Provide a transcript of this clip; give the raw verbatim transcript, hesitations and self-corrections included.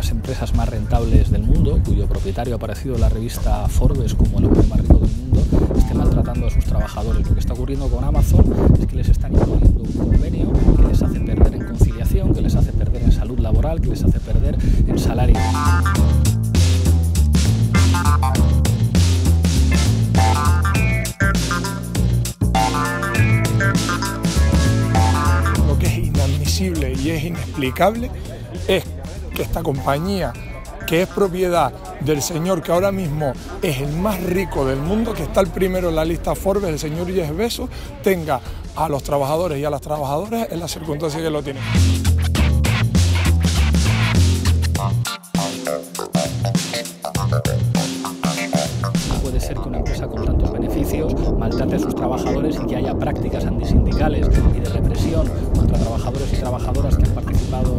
las empresas más rentables del mundo, cuyo propietario ha aparecido en la revista Forbes como el hombre más rico del mundo, esté maltratando a sus trabajadores. Lo que está ocurriendo con Amazon es que les están imponiendo un convenio que les hace perder en conciliación, que les hace perder en salud laboral, que les hace perder en salario. Lo que es inadmisible y es inexplicable es que esta compañía, que es propiedad del señor que ahora mismo es el más rico del mundo, que está el primero en la lista Forbes, el señor Jeff Bezos, tenga a los trabajadores y a las trabajadoras en las circunstancias que lo tienen. Puede ser que una empresa con tantos beneficios maltrate a sus trabajadores y que haya prácticas antisindicales y de represión contra trabajadores y trabajadoras que han participado